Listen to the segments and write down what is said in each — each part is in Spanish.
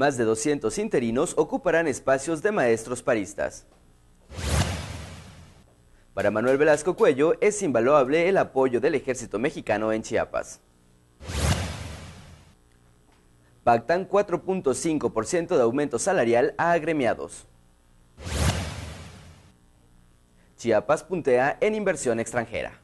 Más de 200 interinos ocuparán espacios de maestros paristas. Para Manuel Velasco Cuello es invaluable el apoyo del ejército mexicano en Chiapas. Pactan 4.5% de aumento salarial a agremiados. Chiapas puntea en inversión extranjera.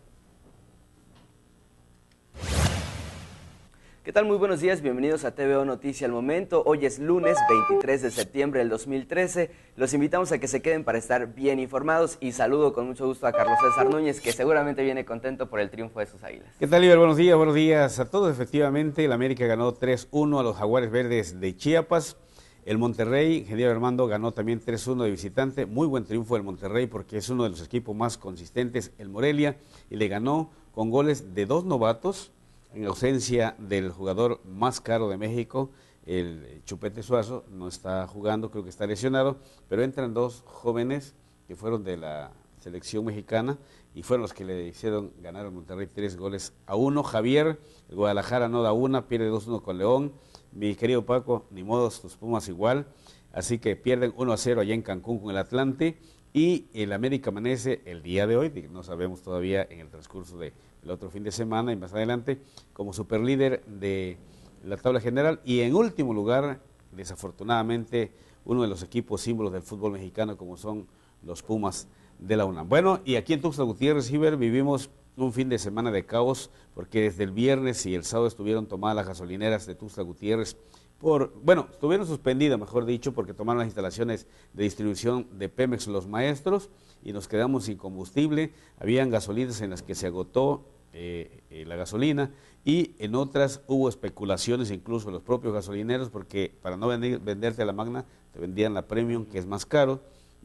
¿Qué tal? Muy buenos días, bienvenidos a TVO Noticia al Momento. Hoy es lunes 23 de septiembre del 2013. Los invitamos a que se queden para estar bien informados y saludo con mucho gusto a Carlos César Núñez, que seguramente viene contento por el triunfo de sus Águilas. ¿Qué tal, Iber? Buenos días a todos. Efectivamente, el América ganó 3-1 a los Jaguares Verdes de Chiapas. El Monterrey, ingeniero Armando, ganó también 3-1 de visitante. Muy buen triunfo del Monterrey porque es uno de los equipos más consistentes, el Morelia, y le ganó con goles de dos novatos, en ausencia del jugador más caro de México, el Chupete Suazo. No está jugando, creo que está lesionado, pero entran dos jóvenes que fueron de la selección mexicana y fueron los que le hicieron ganar al Monterrey 3-1. Javier, el Guadalajara no da una, pierde 2-1 con León. Mi querido Paco, ni modos, tus Pumas igual, así que pierden 1-0 allá en Cancún con el Atlante. Y el América amanece el día de hoy, no sabemos todavía en el transcurso del otro fin de semana y más adelante, como superlíder de la tabla general. Y en último lugar, desafortunadamente, uno de los equipos símbolos del fútbol mexicano, como son los Pumas de la UNAM. Bueno, y aquí en Tuxtla Gutiérrez, Iber, vivimos un fin de semana de caos, porque desde el viernes y el sábado estuvieron tomadas las gasolineras de Tuxtla Gutiérrez. Estuvieron suspendidas, mejor dicho, porque tomaron las instalaciones de distribución de Pemex los maestros y nos quedamos sin combustible. Habían gasolinas en las que se agotó la gasolina y en otras hubo especulaciones, incluso los propios gasolineros, porque para no venderte a la magna, te vendían la premium, que es más cara,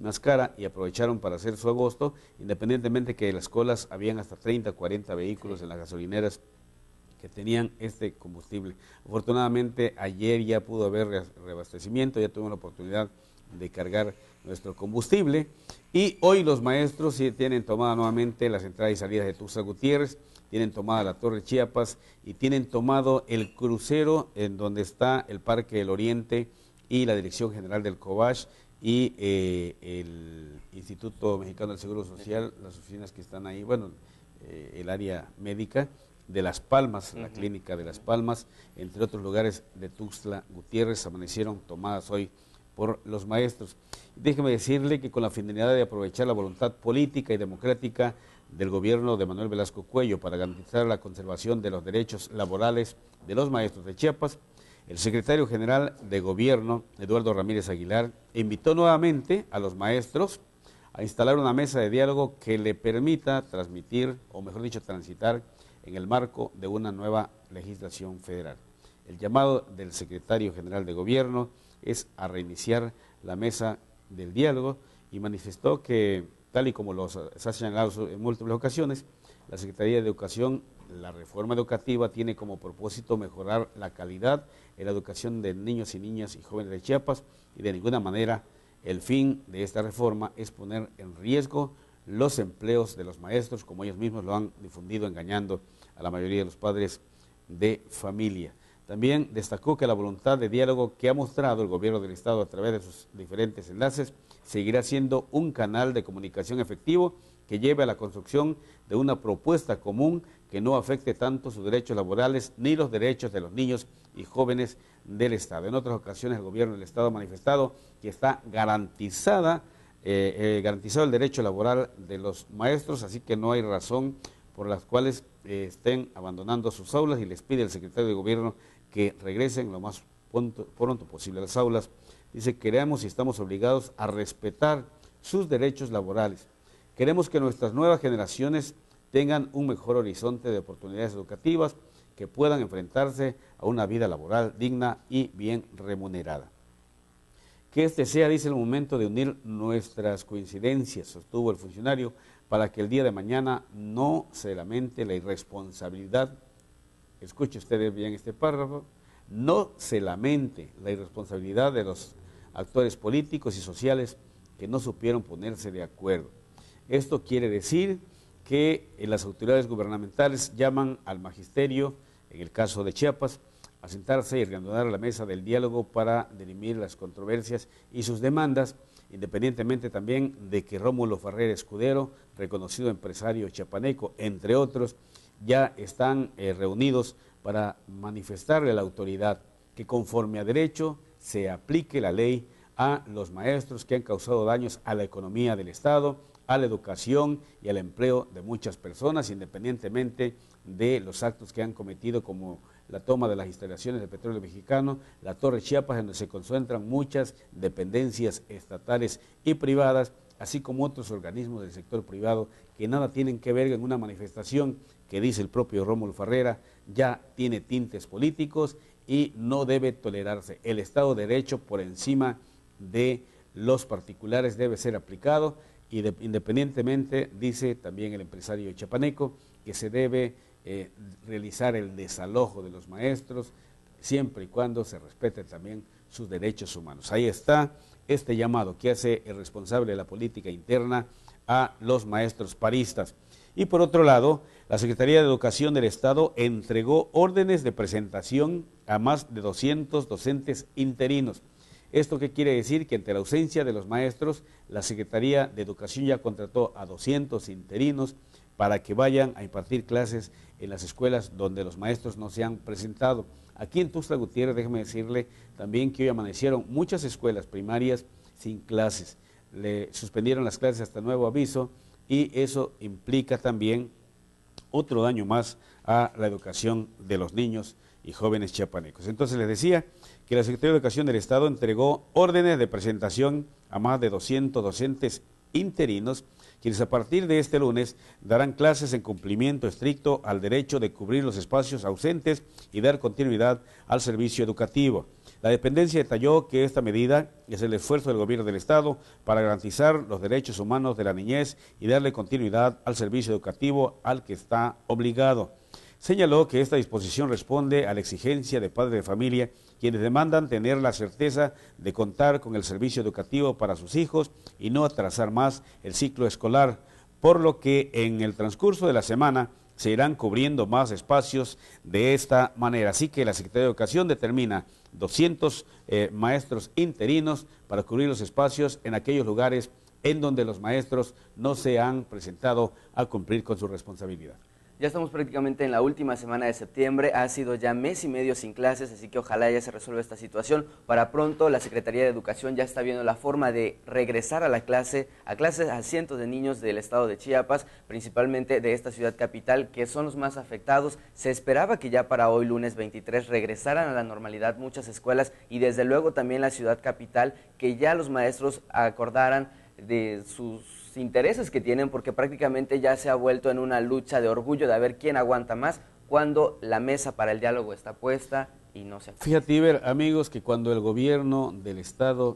y aprovecharon para hacer su agosto, independientemente que de las colas habían hasta 30, 40 vehículos en las gasolineras que tenían este combustible. Afortunadamente ayer ya pudo haber reabastecimiento, ya tuvimos la oportunidad de cargar nuestro combustible y hoy los maestros sí tienen tomada nuevamente las entradas y salidas de Tuxtla Gutiérrez, tienen tomada la Torre Chiapas y tienen tomado el crucero en donde está el Parque del Oriente y la Dirección General del Cobach y el Instituto Mexicano del Seguro Social, las oficinas que están ahí, el área médica de Las Palmas, la clínica de Las Palmas, entre otros lugares de Tuxtla Gutiérrez, amanecieron tomadas hoy por los maestros. Déjeme decirle que con la finalidad de aprovechar la voluntad política y democrática del gobierno de Manuel Velasco Cuello para garantizar la conservación de los derechos laborales de los maestros de Chiapas, el secretario general de Gobierno, Eduardo Ramírez Aguilar, invitó nuevamente a los maestros a instalar una mesa de diálogo que le permita transmitir, o mejor dicho, transitar en el marco de una nueva legislación federal. El llamado del secretario general de Gobierno es a reiniciar la mesa del diálogo y manifestó que, tal y como se ha señalado en múltiples ocasiones, la Secretaría de Educación, la reforma educativa tiene como propósito mejorar la calidad en la educación de niños y niñas y jóvenes de Chiapas y de ninguna manera el fin de esta reforma es poner en riesgo los empleos de los maestros, como ellos mismos lo han difundido engañando a la mayoría de los padres de familia. También destacó que la voluntad de diálogo que ha mostrado el gobierno del Estado a través de sus diferentes enlaces seguirá siendo un canal de comunicación efectivo que lleve a la construcción de una propuesta común que no afecte tanto sus derechos laborales ni los derechos de los niños y jóvenes del Estado. En otras ocasiones el gobierno del Estado ha manifestado que está garantizado el derecho laboral de los maestros, así que no hay razón por las cuales estén abandonando sus aulas y les pide el secretario de Gobierno que regresen lo más pronto posible a las aulas. Dice, queremos y estamos obligados a respetar sus derechos laborales. Queremos que nuestras nuevas generaciones tengan un mejor horizonte de oportunidades educativas, que puedan enfrentarse a una vida laboral digna y bien remunerada. Que este sea, dice, el momento de unir nuestras coincidencias, sostuvo el funcionario, para que el día de mañana no se lamente la irresponsabilidad, escuche ustedes bien este párrafo, no se lamente la irresponsabilidad de los actores políticos y sociales que no supieron ponerse de acuerdo. Esto quiere decir que las autoridades gubernamentales llaman al magisterio, en el caso de Chiapas, a sentarse y reanudar la mesa del diálogo para dirimir las controversias y sus demandas, independientemente también de que Rómulo Ferrer Escudero, reconocido empresario chiapaneco, entre otros, ya están reunidos para manifestarle a la autoridad que conforme a derecho se aplique la ley a los maestros que han causado daños a la economía del Estado, a la educación y al empleo de muchas personas, independientemente de los actos que han cometido, como la toma de las instalaciones de petróleo mexicano, la Torre Chiapas, donde se concentran muchas dependencias estatales y privadas, así como otros organismos del sector privado que nada tienen que ver en una manifestación que, dice el propio Rómulo Ferrera, ya tiene tintes políticos y no debe tolerarse. El Estado de Derecho por encima de los particulares debe ser aplicado, y independientemente, dice también el empresario chiapaneco, que se debe realizar el desalojo de los maestros siempre y cuando se respeten también sus derechos humanos. Ahí está este llamado que hace el responsable de la política interna a los maestros paristas. Y por otro lado, la Secretaría de Educación del Estado entregó órdenes de presentación a más de 200 docentes interinos. ¿Esto qué quiere decir? Que ante la ausencia de los maestros, la Secretaría de Educación ya contrató a 200 interinos para que vayan a impartir clases en las escuelas donde los maestros no se han presentado. Aquí en Tuxtla Gutiérrez, déjeme decirle también que hoy amanecieron muchas escuelas primarias sin clases. Le suspendieron las clases hasta nuevo aviso, y eso implica también otro daño más a la educación de los niños y jóvenes chiapanecos. Entonces les decía que la Secretaría de Educación del Estado entregó órdenes de presentación a más de 200 docentes interinos, quienes a partir de este lunes darán clases en cumplimiento estricto al derecho de cubrir los espacios ausentes y dar continuidad al servicio educativo. La dependencia detalló que esta medida es el esfuerzo del gobierno del Estado para garantizar los derechos humanos de la niñez y darle continuidad al servicio educativo al que está obligado. Señaló que esta disposición responde a la exigencia de padres de familia, quienes demandan tener la certeza de contar con el servicio educativo para sus hijos y no atrasar más el ciclo escolar, por lo que en el transcurso de la semana se irán cubriendo más espacios de esta manera. Así que la Secretaría de Educación determina 200 maestros interinos para cubrir los espacios en aquellos lugares en donde los maestros no se han presentado a cumplir con su responsabilidad. Ya estamos prácticamente en la última semana de septiembre, ha sido ya mes y medio sin clases, así que ojalá ya se resuelva esta situación. Para pronto la Secretaría de Educación ya está viendo la forma de regresar a clases a cientos de niños del estado de Chiapas, principalmente de esta ciudad capital, que son los más afectados. Se esperaba que ya para hoy, lunes 23, regresaran a la normalidad muchas escuelas y desde luego también la ciudad capital, que ya los maestros acordaran de sus intereses que tienen, porque prácticamente ya se ha vuelto en una lucha de orgullo de a ver quién aguanta más cuando la mesa para el diálogo está puesta y no se acuerda. Fíjate, Iber, amigos, que cuando el gobierno del Estado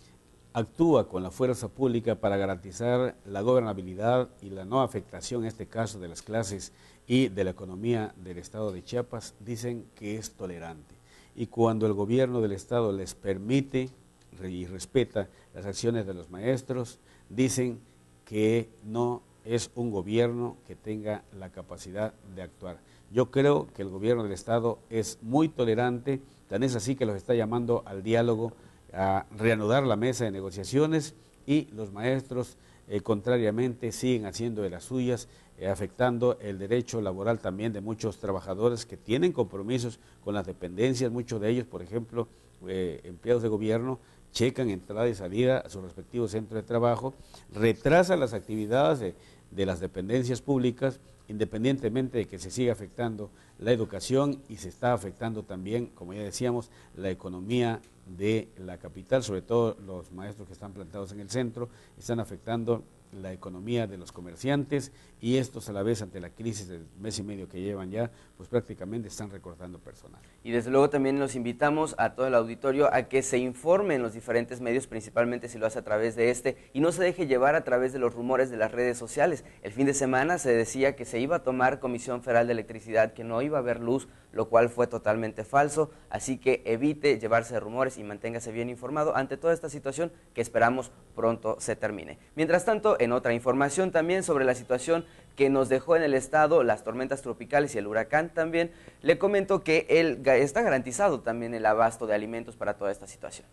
actúa con la fuerza pública para garantizar la gobernabilidad y la no afectación, en este caso, de las clases y de la economía del Estado de Chiapas, dicen que es tolerante. Y cuando el gobierno del Estado les permite y respeta las acciones de los maestros, dicen que no es un gobierno que tenga la capacidad de actuar. Yo creo que el gobierno del Estado es muy tolerante, tan es así que los está llamando al diálogo, a reanudar la mesa de negociaciones, y los maestros, contrariamente, siguen haciendo de las suyas, afectando el derecho laboral también de muchos trabajadores que tienen compromisos con las dependencias. Muchos de ellos, por ejemplo, empleados de gobierno, checan entrada y salida a sus respectivos centros de trabajo, retrasan las actividades de las dependencias públicas, independientemente de que se siga afectando la educación, y se está afectando también, como ya decíamos, la economía de la capital, sobre todo los maestros que están plantados en el centro, están afectando la economía de los comerciantes, y estos a la vez, ante la crisis del mes y medio que llevan ya, pues prácticamente están recortando personal. Y desde luego también los invitamos a todo el auditorio a que se informe en los diferentes medios, principalmente si lo hace a través de y no se deje llevar a través de los rumores de las redes sociales. El fin de semana se decía que se iba a tomar Comisión Federal de Electricidad, que no iba a haber luz, lo cual fue totalmente falso, así que evite llevarse de rumores y manténgase bien informado ante toda esta situación que esperamos pronto se termine. Mientras tanto, en otra información también sobre la situación que nos dejó en el estado las tormentas tropicales y el huracán también, le comentó que está garantizado también el abasto de alimentos para toda esta situación.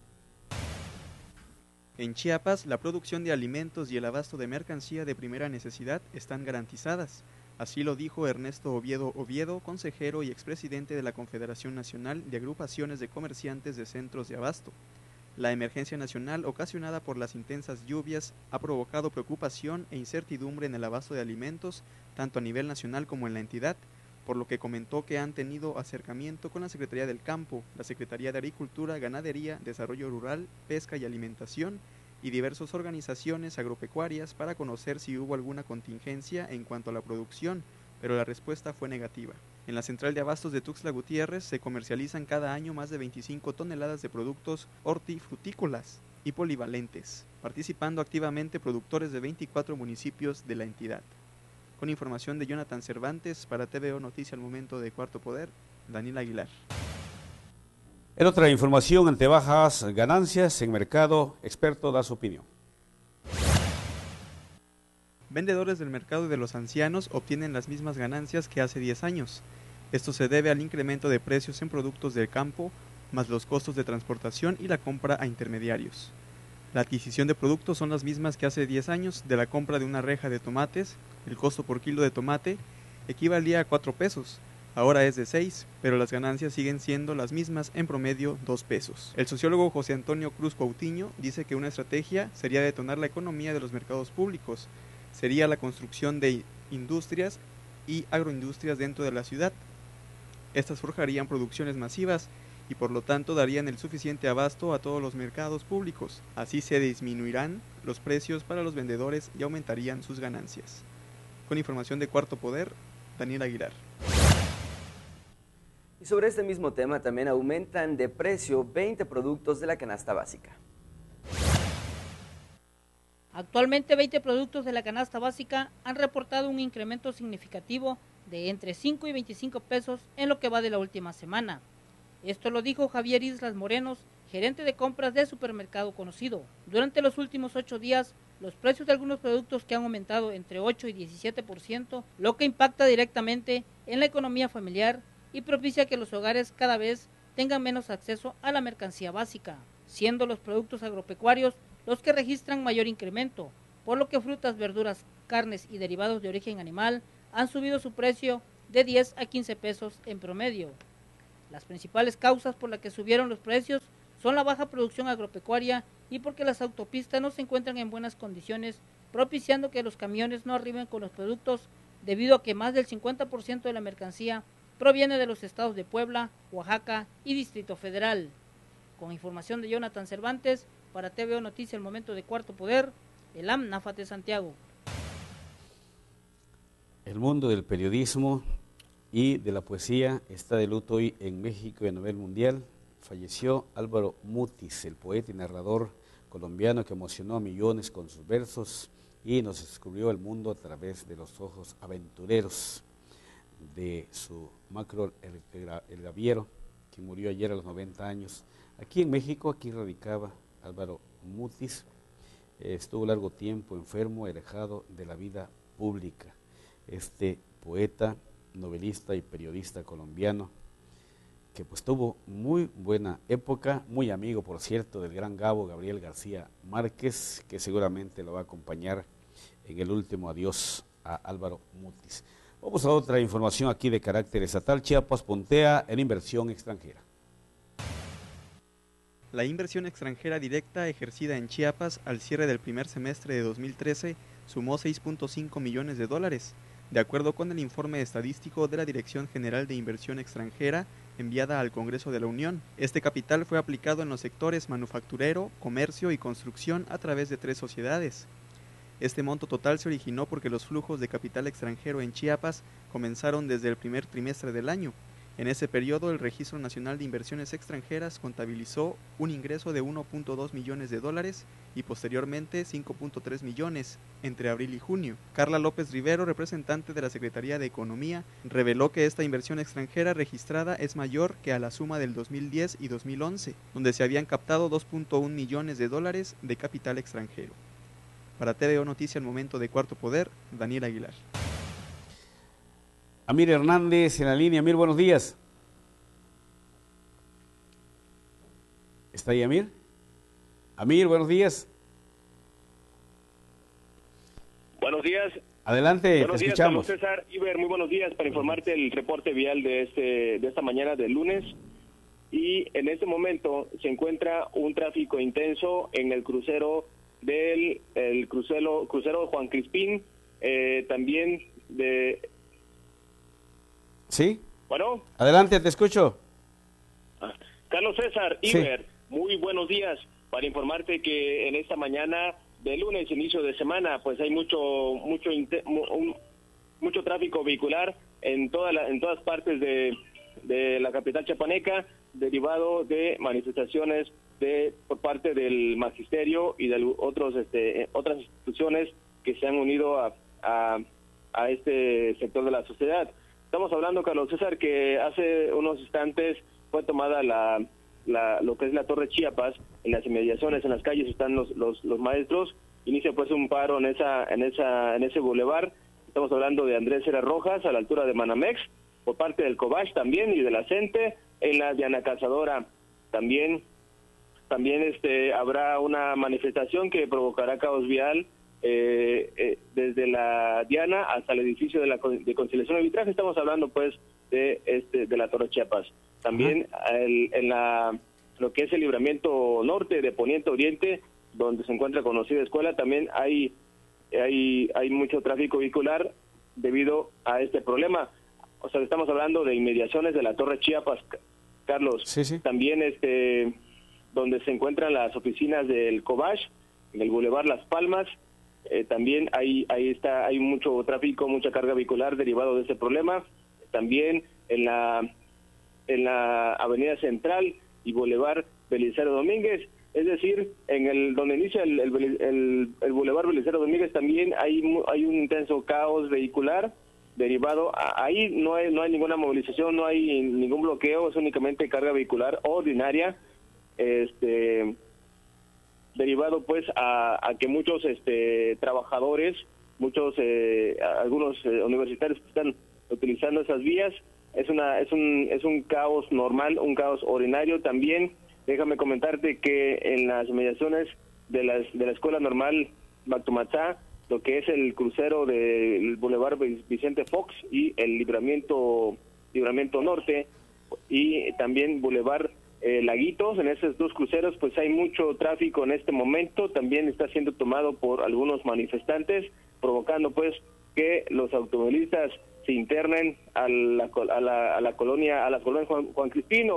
En Chiapas, la producción de alimentos y el abasto de mercancía de primera necesidad están garantizadas. Así lo dijo Ernesto Oviedo, consejero y expresidente de la Confederación Nacional de Agrupaciones de Comerciantes de Centros de Abasto. La emergencia nacional ocasionada por las intensas lluvias ha provocado preocupación e incertidumbre en el abasto de alimentos, tanto a nivel nacional como en la entidad, por lo que comentó que han tenido acercamiento con la Secretaría del Campo, la Secretaría de Agricultura, Ganadería, Desarrollo Rural, Pesca y Alimentación y diversas organizaciones agropecuarias para conocer si hubo alguna contingencia en cuanto a la producción, pero la respuesta fue negativa. En la central de abastos de Tuxtla Gutiérrez se comercializan cada año más de 25 toneladas de productos hortifrutícolas y polivalentes, participando activamente productores de 24 municipios de la entidad. Con información de Jonathan Cervantes, para TVO Noticia al Momento de Cuarto Poder, Daniel Aguilar. En otra información, ante bajas ganancias en mercado, experto da su opinión. Vendedores del mercado de los ancianos obtienen las mismas ganancias que hace 10 años. Esto se debe al incremento de precios en productos del campo, más los costos de transportación y la compra a intermediarios. La adquisición de productos son las mismas que hace 10 años. De la compra de una reja de tomates, el costo por kilo de tomate equivalía a 4 pesos, ahora es de 6, pero las ganancias siguen siendo las mismas, en promedio 2 pesos. El sociólogo José Antonio Cruz Coutinho dice que una estrategia sería detonar la economía de los mercados públicos, sería la construcción de industrias y agroindustrias dentro de la ciudad. Estas forjarían producciones masivas y por lo tanto darían el suficiente abasto a todos los mercados públicos. Así se disminuirán los precios para los vendedores y aumentarían sus ganancias. Con información de Cuarto Poder, Daniel Aguilar. Y sobre este mismo tema también aumentan de precio 20 productos de la canasta básica. Actualmente 20 productos de la canasta básica han reportado un incremento significativo de entre 5 y 25 pesos en lo que va de la última semana. Esto lo dijo Javier Islas Morenos, gerente de compras de supermercado conocido. Durante los últimos 8 días, los precios de algunos productos que han aumentado entre 8 y 17%, lo que impacta directamente en la economía familiar y propicia que los hogares cada vez tengan menos acceso a la mercancía básica, siendo los productos agropecuarios los que registran mayor incremento, por lo que frutas, verduras, carnes y derivados de origen animal han subido su precio de 10 a 15 pesos en promedio. Las principales causas por las que subieron los precios son la baja producción agropecuaria y porque las autopistas no se encuentran en buenas condiciones, propiciando que los camiones no arriben con los productos debido a que más del 50% de la mercancía proviene de los estados de Puebla, Oaxaca y Distrito Federal. Con información de Jonathan Cervantes, para TVO Noticia, el Momento de Cuarto Poder, Elam Náfate Santiago. El mundo del periodismo y de la poesía está de luto hoy en México y a nivel mundial. Falleció Álvaro Mutis, el poeta y narrador colombiano que emocionó a millones con sus versos y nos descubrió el mundo a través de los ojos aventureros de su macro El Gaviero, que murió ayer a los 90 años. Aquí en México, aquí radicaba Álvaro Mutis, estuvo largo tiempo enfermo, alejado de la vida pública. Este poeta, novelista y periodista colombiano, que pues tuvo muy buena época, muy amigo, por cierto, del gran Gabo Gabriel García Márquez, que seguramente lo va a acompañar en el último adiós a Álvaro Mutis. Vamos a otra información aquí de carácter estatal. Chiapas puntea en inversión extranjera. La inversión extranjera directa ejercida en Chiapas al cierre del primer semestre de 2013 sumó 6.5 millones de dólares, de acuerdo con el informe estadístico de la Dirección General de Inversión Extranjera enviada al Congreso de la Unión. Este capital fue aplicado en los sectores manufacturero, comercio y construcción a través de 3 sociedades. Este monto total se originó porque los flujos de capital extranjero en Chiapas comenzaron desde el primer trimestre del año. En ese periodo, el Registro Nacional de Inversiones Extranjeras contabilizó un ingreso de 1.2 millones de dólares y posteriormente 5.3 millones entre abril y junio. Carla López Rivero, representante de la Secretaría de Economía, reveló que esta inversión extranjera registrada es mayor que a la suma del 2010 y 2011, donde se habían captado 2.1 millones de dólares de capital extranjero. Para TVO Noticia, al momento de Cuarto Poder, Daniel Aguilar. Amir Hernández en la línea. Amir, buenos días. ¿Está ahí Amir? Amir, buenos días. Buenos días. Adelante, buenos te días, escuchamos. Carlos César. Iber, muy buenos días para informarte el reporte vial de esta mañana del lunes. Y en este momento se encuentra un tráfico intenso en el crucero crucero Juan Crispín, también de... ¿Sí? Bueno. Adelante, te escucho. Carlos César, Iber, sí. Muy buenos días para informarte que en esta mañana de lunes, inicio de semana, pues hay mucho tráfico vehicular en todas partes de la capital chiapaneca, derivado de manifestaciones por parte del magisterio y de otras instituciones que se han unido a este sector de la sociedad. Estamos hablando, Carlos César, que hace unos instantes fue tomada lo que es la Torre Chiapas. En las inmediaciones, en las calles están los maestros. Inicia pues un paro en ese bulevar. Estamos hablando de Andrés Heras Rojas, a la altura de Manamex, por parte del Cobach también y de la CENTE. En la Diana Cazadora también habrá una manifestación que provocará caos vial desde la Diana hasta el edificio de Conciliación y Arbitraje. Estamos hablando pues de la Torre Chiapas. También lo que es el libramiento norte de Poniente Oriente, donde se encuentra conocida escuela, también hay mucho tráfico vehicular debido a este problema. O sea, estamos hablando de inmediaciones de la Torre Chiapas, Carlos. Sí. También donde se encuentran las oficinas del Cobach, en el Boulevard Las Palmas, también hay mucho tráfico, mucha carga vehicular derivado de ese problema. También en la Avenida Central y Boulevard Belisario Domínguez, es decir, donde inicia el Boulevard Belisario Domínguez, también hay un intenso caos vehicular derivado. Ahí no hay ninguna movilización, no hay ningún bloqueo, es únicamente carga vehicular ordinaria, derivado pues a que muchos trabajadores, algunos universitarios que están utilizando esas vías. Es un caos normal, un caos ordinario. También déjame comentarte que en las mediaciones de la Escuela Normal Mactumatzá, lo que es el crucero del Boulevard Vicente Fox y el Libramiento Norte, y también Boulevard Laguitos, en esos dos cruceros pues hay mucho tráfico en este momento. También está siendo tomado por algunos manifestantes, provocando pues que los automovilistas se internen a las colonias Juan Crispín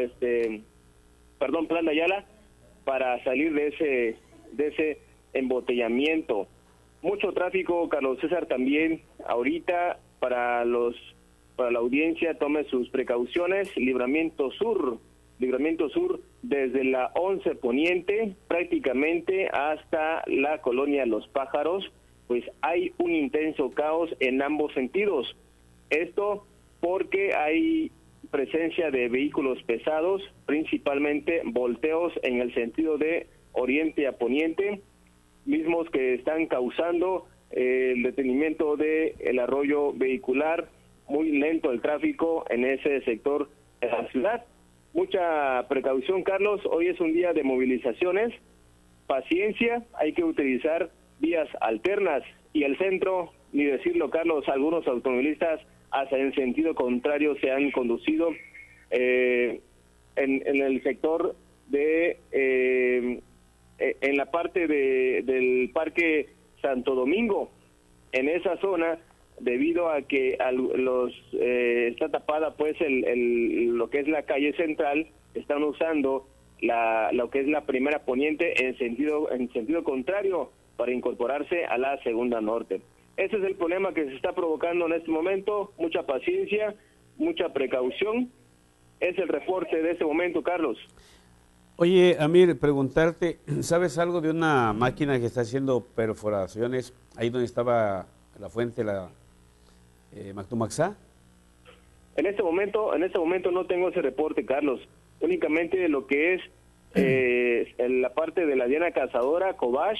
Plan de Ayala, para salir de ese embotellamiento. Mucho tráfico, Carlos César, también ahorita para la audiencia tome sus precauciones. Libramiento Sur desde la 11 Poniente prácticamente hasta la colonia Los Pájaros, pues hay un intenso caos en ambos sentidos. Esto porque hay presencia de vehículos pesados, principalmente volteos en el sentido de oriente a poniente, mismos que están causando el detenimiento del arroyo vehicular, muy lento el tráfico en ese sector de la ciudad. Mucha precaución, Carlos, hoy es un día de movilizaciones, paciencia, hay que utilizar vías alternas, y el centro, ni decirlo, Carlos, algunos automovilistas hasta en sentido contrario se han conducido en el sector en la parte del Parque Santo Domingo, en esa zona, debido a que está tapada pues lo que es la calle central. Están usando lo que es la primera poniente en sentido contrario para incorporarse a la segunda norte. Ese es el problema que se está provocando en este momento. Mucha paciencia, mucha precaución. Es el reporte de este momento, Carlos. Oye, Amir, preguntarte, ¿sabes algo de una máquina que está haciendo perforaciones ahí donde estaba la fuente, la Mactumaxá? En este momento no tengo ese reporte, Carlos. Únicamente lo que es en la parte de la Diana Cazadora, Cobach,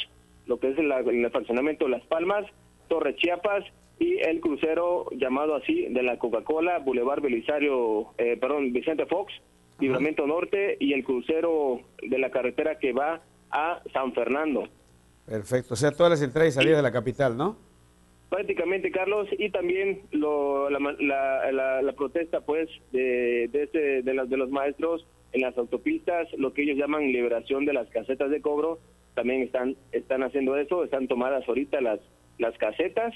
lo que es el fraccionamiento Las Palmas, Torre Chiapas y el crucero llamado así de la Coca-Cola, Boulevard Vicente Fox, Libramiento Norte, y el crucero de la carretera que va a San Fernando. Perfecto, o sea, todas las entradas y salidas de la capital, ¿no? Prácticamente, Carlos, y también la protesta, pues, de los maestros en las autopistas, lo que ellos llaman liberación de las casetas de cobro, también están haciendo eso, están tomadas ahorita las casetas,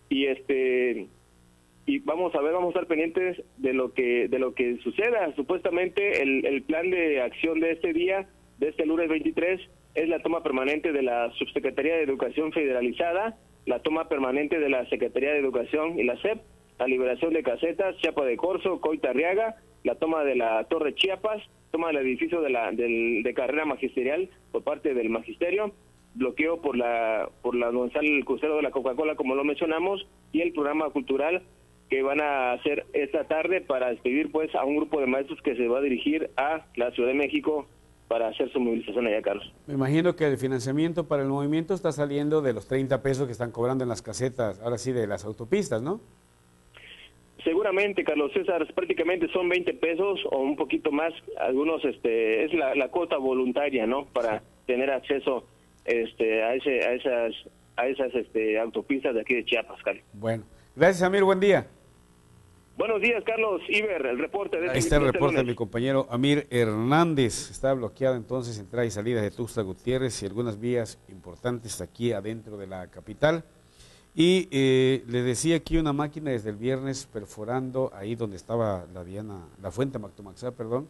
y vamos a estar pendientes de lo que suceda. Supuestamente el plan de acción de este día, de este lunes 23, es la toma permanente de la Subsecretaría de Educación Federalizada, la toma permanente de la Secretaría de Educación y la SEP, la liberación de casetas, Chiapa de Corzo, Coita Arriaga, la toma de la Torre Chiapas, toma del edificio de carrera magisterial por parte del magisterio, bloqueo por donde sale el crucero de la Coca-Cola, como lo mencionamos, y el programa cultural que van a hacer esta tarde para despedir, pues, a un grupo de maestros que se va a dirigir a la Ciudad de México para hacer su movilización allá, Carlos. Me imagino que el financiamiento para el movimiento está saliendo de los 30 pesos que están cobrando en las casetas, ahora sí, de las autopistas, ¿no? Seguramente, Carlos César, prácticamente son 20 pesos o un poquito más. Algunos, es la cuota voluntaria, ¿no? Para tener acceso a esas autopistas de aquí de Chiapas, Carlos. Bueno, gracias, Amir, buen día. Buenos días, Carlos. Iber, el reporte. Este es el reporte de mi compañero Amir Hernández. Está bloqueada entonces entrada y salida de Tuxtla Gutiérrez y algunas vías importantes aquí adentro de la capital. Y les decía aquí una máquina desde el viernes perforando ahí donde estaba la fuente Mactomaxá, perdón.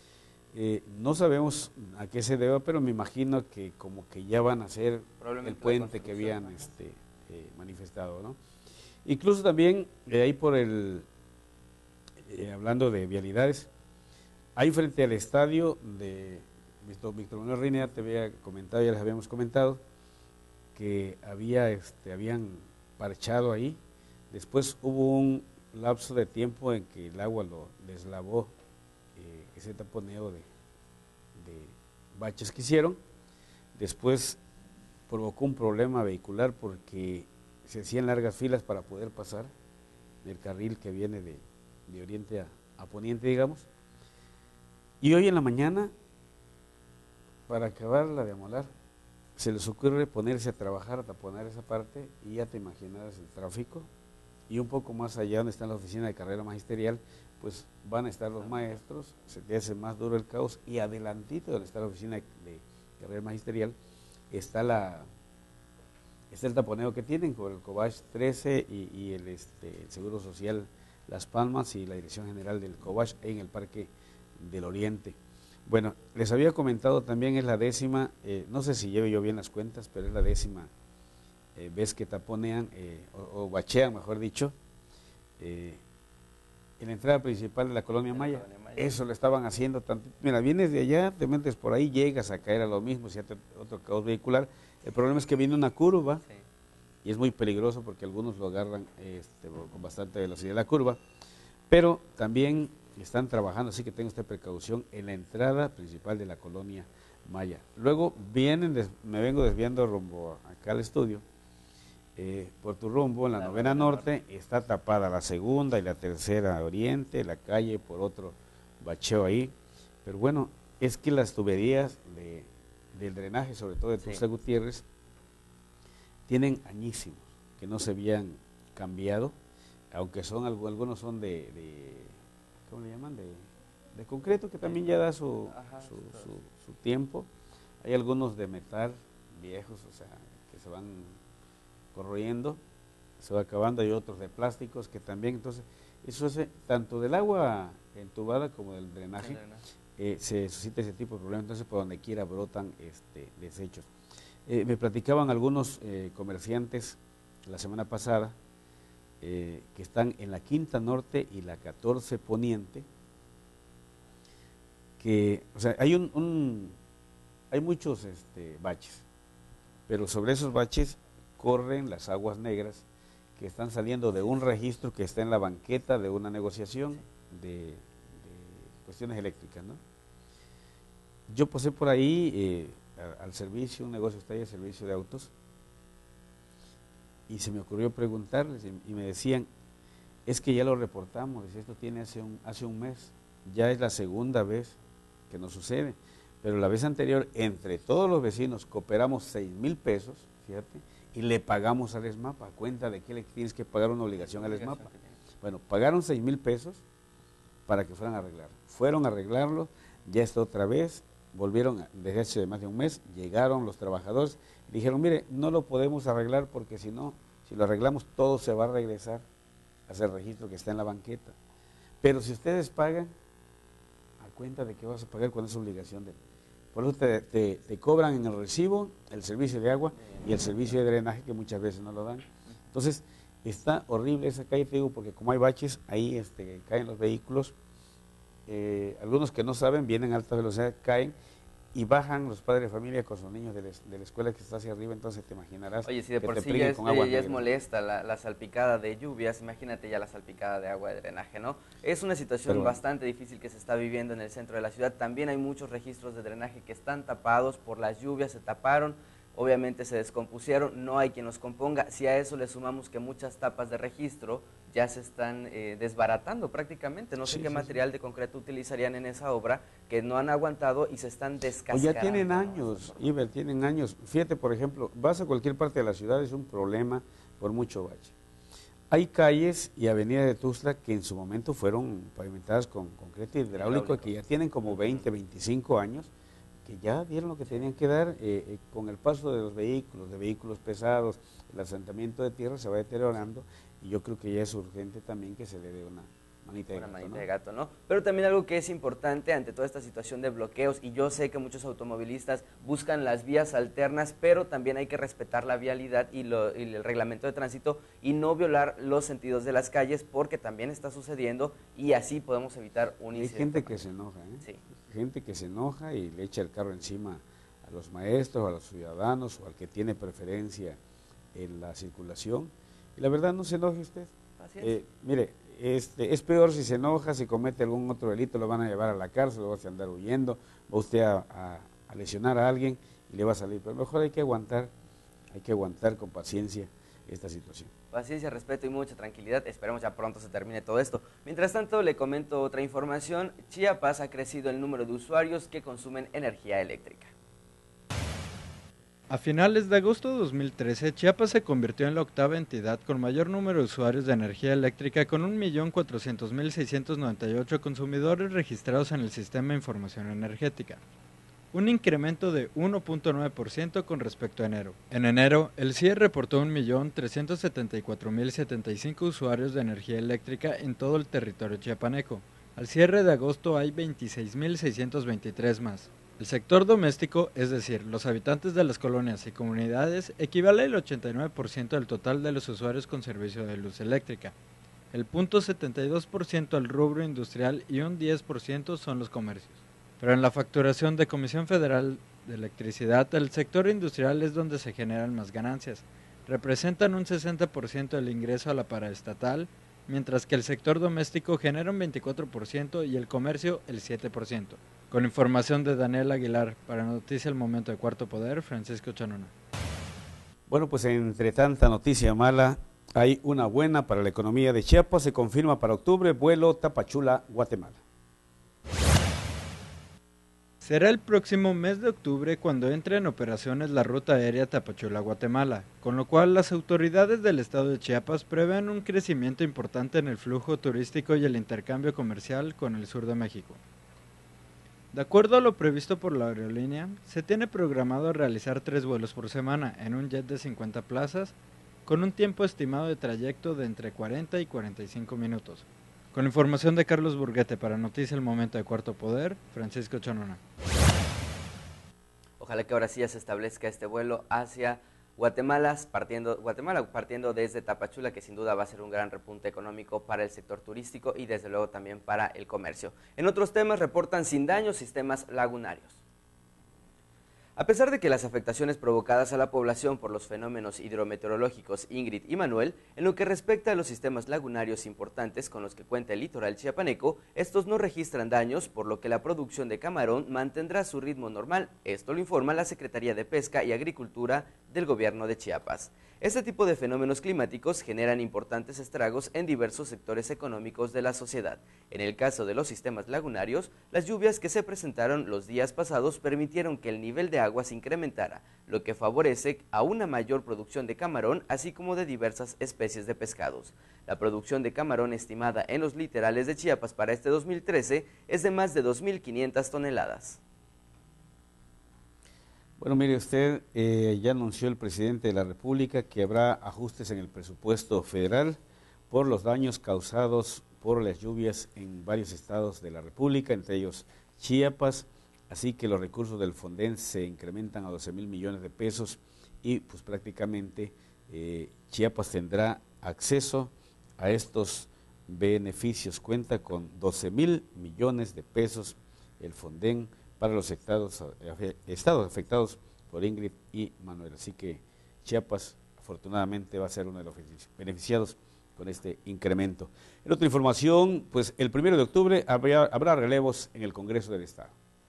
No sabemos a qué se deba, pero me imagino que como que ya van a hacer el puente que habían manifestado, ¿no? Incluso también ahí por hablando de vialidades, ahí frente al estadio de Víctor Manuel Reina, ya te había comentado, ya les habíamos comentado, que habían parchado ahí, después hubo un lapso de tiempo en que el agua lo deslavó, ese taponeo de baches que hicieron, después provocó un problema vehicular porque se hacían largas filas para poder pasar del carril que viene de oriente a poniente, digamos, y hoy en la mañana, para acabarla de amolar, se les ocurre ponerse a trabajar, a taponar esa parte, y ya te imaginarás el tráfico, y un poco más allá donde está la oficina de carrera magisterial, pues van a estar los maestros, se te hace más duro el caos, y adelantito donde está la oficina de carrera magisterial, está el taponeo que tienen con el Cobach 13 y el Seguro Social Las Palmas y la Dirección General del Cobach en el Parque del Oriente. Bueno, les había comentado también, es la 10ª, no sé si lleve yo bien las cuentas, pero es la 10ª vez que taponean, o bachean, mejor dicho, en la entrada principal de la Colonia Maya. Eso lo estaban haciendo tantito. Mira, vienes de allá, te metes por ahí, llegas a caer a lo mismo, si hace otro caos vehicular. El problema es que viene una curva, sí, y es muy peligroso porque algunos lo agarran con bastante velocidad la curva, pero también están trabajando, así que tenga usted precaución en la entrada principal de la Colonia Maya. Luego me vengo desviando rumbo acá al estudio, por tu rumbo, en la 9ª Norte, está tapada la 2ª y la 3ª Oriente, la calle por otro bacheo ahí, pero bueno, es que las tuberías del drenaje, sobre todo de Tuxtla Gutiérrez, tienen añísimos, que no se habían cambiado, aunque algunos son de ¿cómo le llaman? De concreto, que también ya da su tiempo. Hay algunos de metal viejos, o sea, que se van corroyendo, se va acabando. Hay otros de plásticos que también, entonces, eso hace tanto del agua entubada como del drenaje, se suscita ese tipo de problemas. Entonces, por donde quiera brotan desechos. Me platicaban algunos comerciantes la semana pasada que están en la 5ª Norte y la 14 Poniente, que, o sea, hay muchos baches, pero sobre esos baches corren las aguas negras que están saliendo de un registro que está en la banqueta de una negociación de cuestiones eléctricas, ¿no? Yo pasé por ahí al servicio, un negocio que está ahí, el servicio de autos, y se me ocurrió preguntarles y me decían, es que ya lo reportamos, esto tiene hace un mes, ya es la segunda vez que nos sucede, pero la vez anterior entre todos los vecinos cooperamos 6,000 pesos, fíjate, y le pagamos al ESMAPA, a cuenta de que le tienes que pagar una obligación al ESMAPA. Bueno, pagaron 6,000 pesos para que fueran a arreglarlo. Fueron a arreglarlo, ya está otra vez, volvieron desde hace más de un mes, llegaron los trabajadores y dijeron, mire, no lo podemos arreglar porque si no, si lo arreglamos todo se va a regresar a ese registro que está en la banqueta. Pero si ustedes pagan, a cuenta de que vas a pagar con esa obligación. Por eso te cobran en el recibo el servicio de agua y el servicio de drenaje que muchas veces no lo dan. Entonces, está horrible esa calle, te digo, porque como hay baches, ahí caen los vehículos. Algunos que no saben vienen a alta velocidad, caen y bajan los padres de familia con sus niños de la escuela que está hacia arriba, entonces te imaginarás. Oye, si de por sí ya es molesta la salpicada de lluvias, imagínate ya la salpicada de agua de drenaje, ¿no? Es una situación bastante difícil que se está viviendo en el centro de la ciudad. También hay muchos registros de drenaje que están tapados por las lluvias, se taparon, obviamente se descompusieron, no hay quien los componga. Si a eso le sumamos que muchas tapas de registro ya se están desbaratando prácticamente, no sé qué material de concreto utilizarían en esa obra, que no han aguantado y se están descascarando. O ya tienen años, Iber, tienen años. Fíjate, por ejemplo, vas a cualquier parte de la ciudad, es un problema por mucho bache. Hay calles y avenidas de Tuxtla que en su momento fueron pavimentadas con concreto hidráulico, que ya tienen como 20, 25 años, que ya dieron lo que tenían que dar. Con el paso de los vehículos pesados, el asentamiento de tierra se va deteriorando, y yo creo que ya es urgente también que se le dé una manita de gato, ¿no? Pero también algo que es importante ante toda esta situación de bloqueos, y yo sé que muchos automovilistas buscan las vías alternas, pero también hay que respetar la vialidad y el reglamento de tránsito y no violar los sentidos de las calles, porque también está sucediendo y así podemos evitar un incidente. Hay gente que se enoja, Sí. Gente que se enoja y le echa el carro encima a los maestros, a los ciudadanos o al que tiene preferencia en la circulación. Y la verdad, no se enoje usted. Mire, es peor si se enoja, si comete algún otro delito, lo van a llevar a la cárcel, lo va a andar huyendo, va usted a lesionar a alguien y le va a salir. Pero mejor hay que aguantar con paciencia esta situación. Paciencia, respeto y mucha tranquilidad. Esperemos ya pronto se termine todo esto. Mientras tanto, le comento otra información. Chiapas ha crecido el número de usuarios que consumen energía eléctrica. A finales de agosto de 2013, Chiapas se convirtió en la octava entidad con mayor número de usuarios de energía eléctrica, con 1.400.698 consumidores registrados en el Sistema de Información Energética, un incremento de 1.9% con respecto a enero. En enero, el CIE reportó 1.374.075 usuarios de energía eléctrica en todo el territorio chiapaneco. Al cierre de agosto hay 26.623 más. El sector doméstico, es decir, los habitantes de las colonias y comunidades, equivale al 89% del total de los usuarios con servicio de luz eléctrica. El 0.72% al rubro industrial y un 10% son los comercios. Pero en la facturación de Comisión Federal de Electricidad, el sector industrial es donde se generan más ganancias. Representan un 60% del ingreso a la paraestatal, mientras que el sector doméstico genera un 24% y el comercio el 7%. Con información de Daniel Aguilar, para Noticia El Momento de Cuarto Poder, Francisco Chanona. Bueno, pues entre tanta noticia mala, hay una buena para la economía de Chiapas. Se confirma para octubre vuelo Tapachula, Guatemala. Será el próximo mes de octubre cuando entre en operaciones la ruta aérea Tapachula-Guatemala, con lo cual las autoridades del estado de Chiapas prevén un crecimiento importante en el flujo turístico y el intercambio comercial con el sur de México. De acuerdo a lo previsto por la aerolínea, se tiene programado realizar 3 vuelos por semana en un jet de 50 plazas, con un tiempo estimado de trayecto de entre 40 y 45 minutos. Con información de Carlos Burguete para Noticia El Momento de Cuarto Poder, Francisco Chanona. Ojalá que ahora sí ya se establezca este vuelo hacia Guatemala partiendo desde Tapachula, que sin duda va a ser un gran repunte económico para el sector turístico y desde luego también para el comercio. En otros temas, reportan sin daños sistemas lagunarios. A pesar de que las afectaciones provocadas a la población por los fenómenos hidrometeorológicos Ingrid y Manuel, en lo que respecta a los sistemas lagunarios importantes con los que cuenta el litoral chiapaneco, estos no registran daños, por lo que la producción de camarón mantendrá su ritmo normal. Esto lo informa la Secretaría de Pesca y Agricultura del Gobierno de Chiapas. Este tipo de fenómenos climáticos generan importantes estragos en diversos sectores económicos de la sociedad. En el caso de los sistemas lagunarios, las lluvias que se presentaron los días pasados permitieron que el nivel de agua se incrementara, lo que favorece a una mayor producción de camarón, así como de diversas especies de pescados. La producción de camarón estimada en los litorales de Chiapas para este 2013 es de más de 2.500 toneladas. Bueno, mire usted, ya anunció el presidente de la República que habrá ajustes en el presupuesto federal por los daños causados por las lluvias en varios estados de la República, entre ellos Chiapas, así que los recursos del Fonden se incrementan a 12.000 millones de pesos y pues prácticamente Chiapas tendrá acceso a estos beneficios. Cuenta con 12.000 millones de pesos el Fonden para los estados afectados por Ingrid y Manuel. Así que Chiapas afortunadamente va a ser uno de los beneficiados con este incremento. En otra información, pues el 1 de octubre habrá relevos en el Congreso del Estado.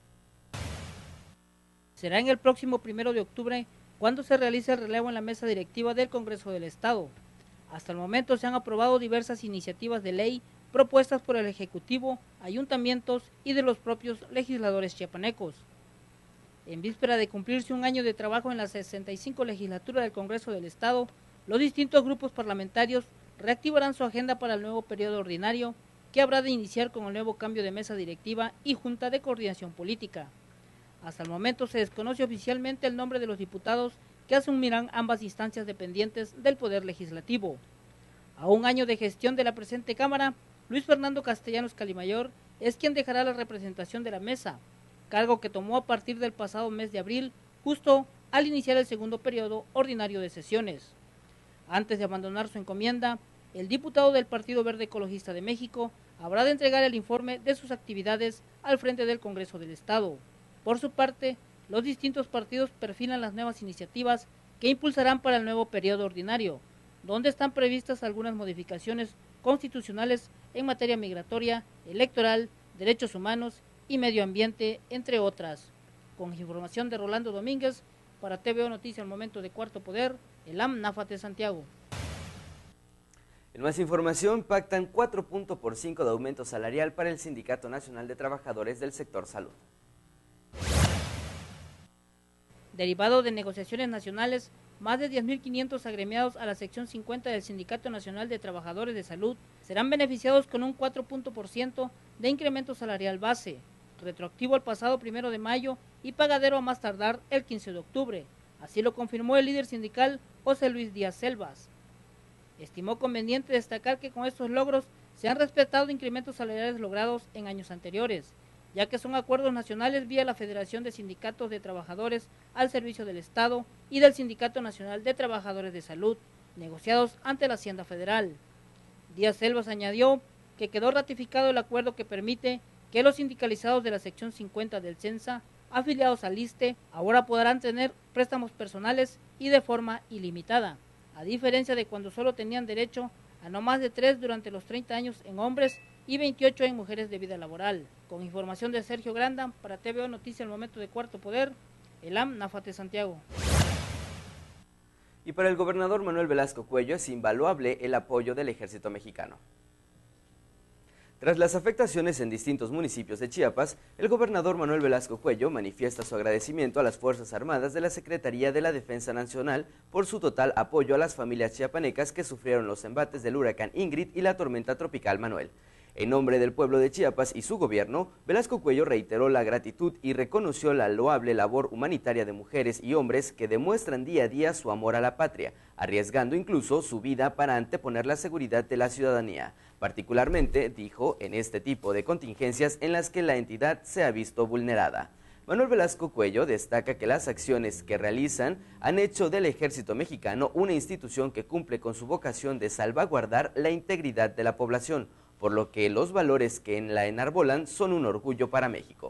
Será en el próximo 1 de octubre cuando se realice el relevo en la mesa directiva del Congreso del Estado. Hasta el momento se han aprobado diversas iniciativas de ley propuestas por el Ejecutivo, ayuntamientos y de los propios legisladores chiapanecos. En víspera de cumplirse un año de trabajo en la 65 legislatura del Congreso del Estado, los distintos grupos parlamentarios reactivarán su agenda para el nuevo periodo ordinario, que habrá de iniciar con el nuevo cambio de mesa directiva y junta de coordinación política. Hasta el momento se desconoce oficialmente el nombre de los diputados que asumirán ambas instancias dependientes del Poder Legislativo. A un año de gestión de la presente Cámara, Luis Fernando Castellanos Calimayor es quien dejará la representación de la mesa, cargo que tomó a partir del pasado mes de abril, justo al iniciar el segundo periodo ordinario de sesiones. Antes de abandonar su encomienda, el diputado del Partido Verde Ecologista de México habrá de entregar el informe de sus actividades al frente del Congreso del Estado. Por su parte, los distintos partidos perfilan las nuevas iniciativas que impulsarán para el nuevo periodo ordinario, donde están previstas algunas modificaciones constitucionales en materia migratoria, electoral, derechos humanos y medio ambiente, entre otras. Con información de Rolando Domínguez, para TVO Noticias al momento de Cuarto Poder, Elam Náfate Santiago. En más información, pactan 4.5% de aumento salarial para el Sindicato Nacional de Trabajadores del Sector Salud. Derivado de negociaciones nacionales, más de 10.500 agremiados a la sección 50 del Sindicato Nacional de Trabajadores de Salud serán beneficiados con un 4% de incremento salarial base, retroactivo al pasado 1 de mayo y pagadero a más tardar el 15 de octubre. Así lo confirmó el líder sindical José Luis Díaz Selvas. Estimó conveniente destacar que con estos logros se han respetado incrementos salariales logrados en años anteriores, ya que son acuerdos nacionales vía la Federación de Sindicatos de Trabajadores al Servicio del Estado y del Sindicato Nacional de Trabajadores de Salud, negociados ante la Hacienda Federal. Díaz Selvas añadió que quedó ratificado el acuerdo que permite que los sindicalizados de la sección 50 del CENSA, afiliados al ISSSTE, ahora podrán tener préstamos personales y de forma ilimitada, a diferencia de cuando solo tenían derecho a no más de 3 durante los 30 años en hombres y 28 en mujeres de vida laboral. Con información de Sergio Granda, para TVO Noticias al momento de Cuarto Poder, Elam Náfate Santiago. Y para el gobernador Manuel Velasco Cuello es invaluable el apoyo del Ejército Mexicano. Tras las afectaciones en distintos municipios de Chiapas, el gobernador Manuel Velasco Cuello manifiesta su agradecimiento a las Fuerzas Armadas de la Secretaría de la Defensa Nacional por su total apoyo a las familias chiapanecas que sufrieron los embates del huracán Ingrid y la tormenta tropical Manuel. En nombre del pueblo de Chiapas y su gobierno, Velasco Cuello reiteró la gratitud y reconoció la loable labor humanitaria de mujeres y hombres que demuestran día a día su amor a la patria, arriesgando incluso su vida para anteponer la seguridad de la ciudadanía, particularmente, dijo, en este tipo de contingencias en las que la entidad se ha visto vulnerada. Manuel Velasco Cuello destaca que las acciones que realizan han hecho del Ejército Mexicano una institución que cumple con su vocación de salvaguardar la integridad de la población, por lo que los valores que la enarbolan son un orgullo para México.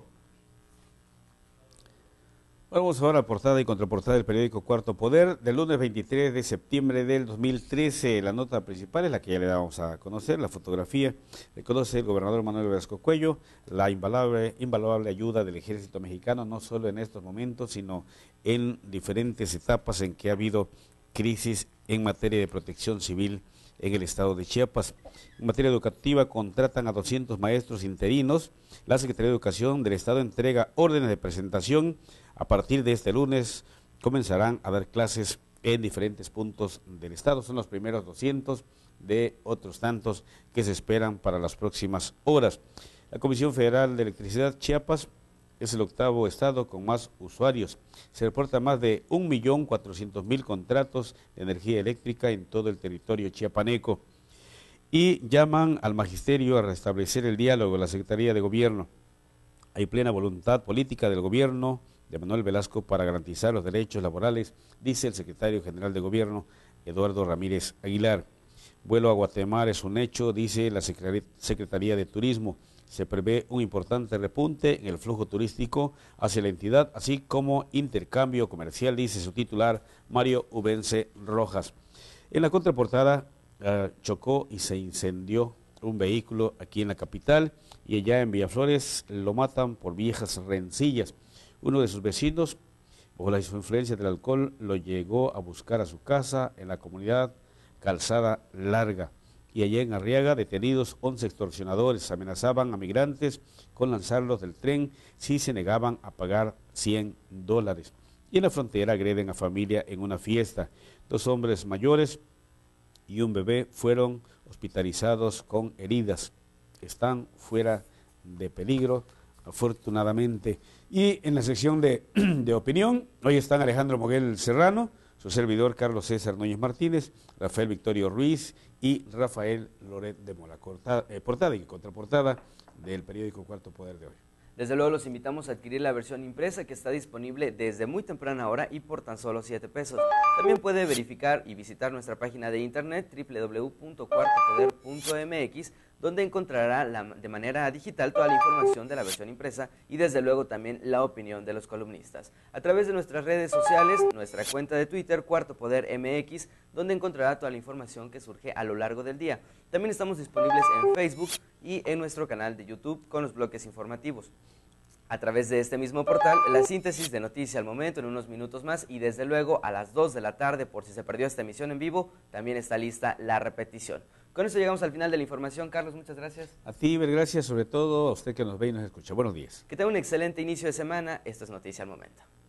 Vamos ahora a portada y contraportada del periódico Cuarto Poder del lunes 23 de septiembre del 2013. La nota principal es la que ya le damos a conocer, la fotografía. Reconoce el gobernador Manuel Velasco Cuello la invaluable ayuda del Ejército Mexicano, no solo en estos momentos, sino en diferentes etapas en que ha habido crisis en materia de protección civil en el estado de Chiapas. En materia educativa, contratan a 200 maestros interinos. La Secretaría de Educación del Estado entrega órdenes de presentación. A partir de este lunes comenzarán a dar clases en diferentes puntos del estado. Son los primeros 200 de otros tantos que se esperan para las próximas horas. La Comisión Federal de Electricidad Chiapas es el octavo estado con más usuarios. Se reporta más de 1.400.000 contratos de energía eléctrica en todo el territorio chiapaneco. Y llaman al magisterio a restablecer el diálogo. La Secretaría de Gobierno. Hay plena voluntad política del gobierno de Manuel Velasco para garantizar los derechos laborales, dice el secretario general de Gobierno, Eduardo Ramírez Aguilar. Vuelo a Guatemala es un hecho, dice la Secretaría de Turismo. Se prevé un importante repunte en el flujo turístico hacia la entidad, así como intercambio comercial, dice su titular, Mario Ubense Rojas. En la contraportada chocó y se incendió un vehículo aquí en la capital y allá en Villaflores lo matan por viejas rencillas. Uno de sus vecinos, bajo la influencia del alcohol, lo llegó a buscar a su casa en la comunidad Calzada Larga. Y allá en Arriaga, detenidos 11 extorsionadores, amenazaban a migrantes con lanzarlos del tren si se negaban a pagar $100. Y en la frontera agreden a familia en una fiesta. 2 hombres mayores y un bebé fueron hospitalizados con heridas. Están fuera de peligro, afortunadamente. Y en la sección de opinión, hoy están Alejandro Moguel Serrano, su servidor Carlos César Núñez Martínez, Rafael Victorio Ruiz y Rafael Loret de Mola, portada y contraportada del periódico Cuarto Poder de hoy. Desde luego los invitamos a adquirir la versión impresa que está disponible desde muy temprana hora y por tan solo 7 pesos. También puede verificar y visitar nuestra página de internet www.cuartopoder.mx, donde encontrará de manera digital toda la información de la versión impresa y desde luego también la opinión de los columnistas. A través de nuestras redes sociales, nuestra cuenta de Twitter, Cuarto Poder MX, donde encontrará toda la información que surge a lo largo del día. También estamos disponibles en Facebook y en nuestro canal de YouTube con los bloques informativos. A través de este mismo portal, la síntesis de Noticia al Momento en unos minutos más y desde luego a las 2 de la tarde, por si se perdió esta emisión en vivo, también está lista la repetición. Con eso llegamos al final de la información. Carlos, muchas gracias. A ti, Iber, gracias, sobre todo a usted que nos ve y nos escucha. Buenos días. Que tenga un excelente inicio de semana. Esto es Noticia al Momento.